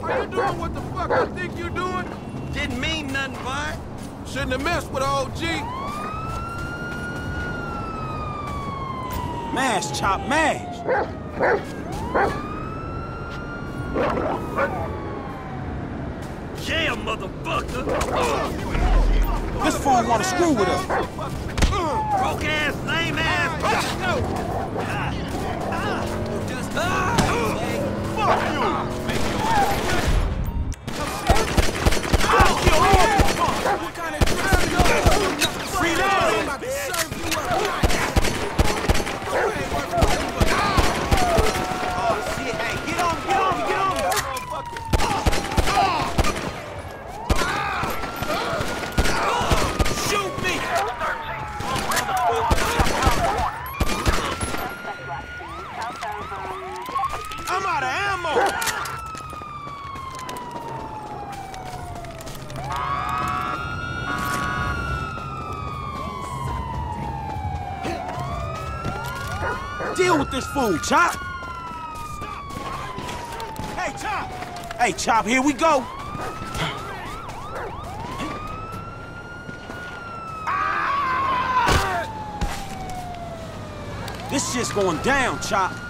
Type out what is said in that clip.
You doing what the fuck I think you doing? Didn't mean nothing by it. Shouldn't have messed with OG. Mash, Chop, mash. Yeah, motherfucker! This fool wanna screw with us. Broke ass, lame ass! Fuck you! What kind of I'm out of ammo! Deal with this fool, Chop! Hey, Chop! Hey, Chop, here we go! This shit's going down, Chop.